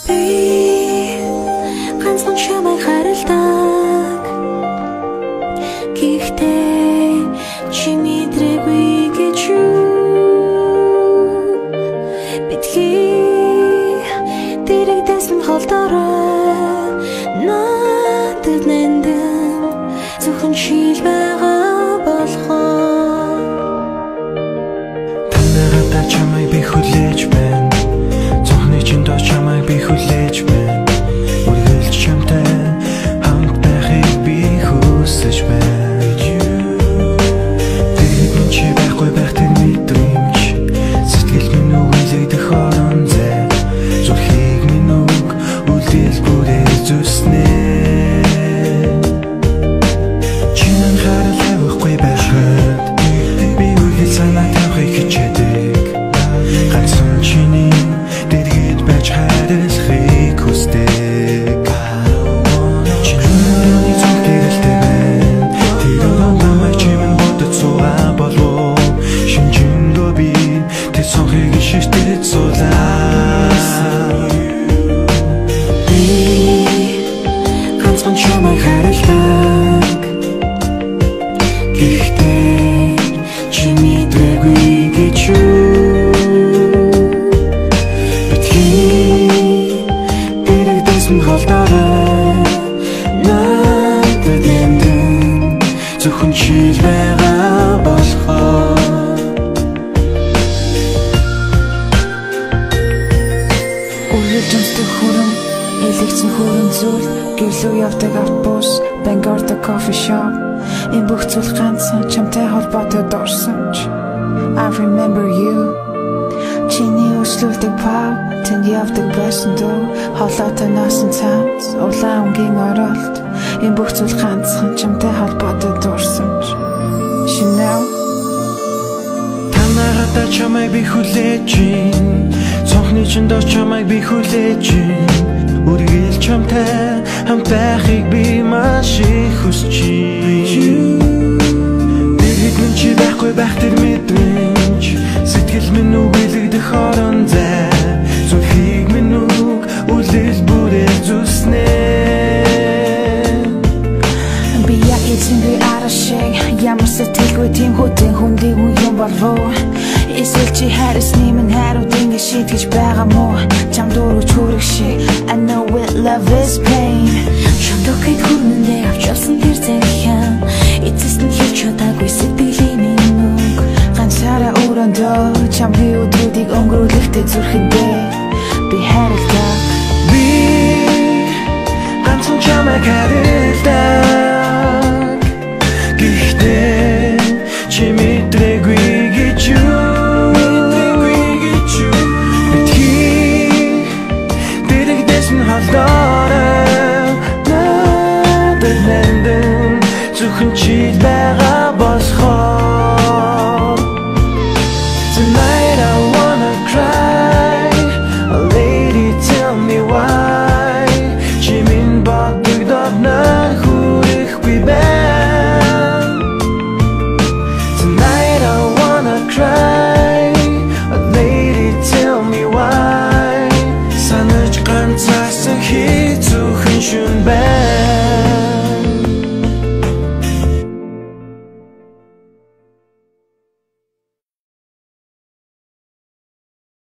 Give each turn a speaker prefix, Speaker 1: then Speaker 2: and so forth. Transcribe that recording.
Speaker 1: ганцхан чамайг харилдаг гэхдээ чи мэдрээгүй гэж битгий дэрэгдсэн холдорой надад нандин зөвхөн шил байгаа болохоо
Speaker 2: танараа чамайг би хүлээж байна цонхны чин доо чамайг би хүлээж байна үргэлж чамтай хамт байхыг би хүсэж байна тэрэгэн чи байхгүй байх тэр мэдрэмж сэтгэл минь үгэлэгдэх орон зай зүрхийг минь үг үлдээл бүрээр зүснэ чиний харал тавихгүй байхад би үргэлж санаа тавихыг хичээдэг ганцхан чиний дэргэд байж харилцахыг хүсдэг чиний зүрхээрэлтэй байна тэр намайг чимэн бодож суугаа болов шинжэндөө би тэр сонхыг шиштэд суулаа би ганцхан чамайг харилдаг гэхдээ чи мэдрээгүй гэж холдорой надад нандин зөвхөн чил байгаа болохоо
Speaker 3: үргэлжлэнтэй хүрэн элэгцэн хүрэн зүйл гэрлүү явдаг автобус Bangor-д кофе шоп энэ бүх зүйл ганцхан чамтай холбоотой дурсамж I remember you чиний өслөлтөг пав тэнд явдаг байсан дөө холоотой насан цаанц улаан өнгийн оролт энэ бүх зүйл ганцхан чамтай холбоотой дурсамж шинэ
Speaker 2: танараа чамайг би хүлээж байна цонхны чин доо чамайг би хүлээж байна үргэлж чамтай хамт байхыг би маш их хүсэж байна тэрэгэн чи байхгүй байх тэр мэдрэмж сэтгэл минь үгэлэгдэх орон зай зүрхийг минь үг үлдээл бүрээр зүснэ
Speaker 3: би яг эцэн би арашиг ямар сэтгэлгүй тийм хөтэн хүндий юм болов эсвэл чи хайрсны минь хайрууд ингэ шийтгэж байгаа мó чам дөрөж хүрэх шиг I know what love is pain
Speaker 1: шамдокэд хүрнэндээ авчулсан тэр зэрхэн эцэст нь хэлж чадаагүй сэтгэлийн минь үг
Speaker 3: ганцаараа өрөөндөө чамгийн өдрүүдийг өнгөрүүлэхдээ зүрхэндээ би хайрладаг
Speaker 2: би ганцхан чамайг харилдаг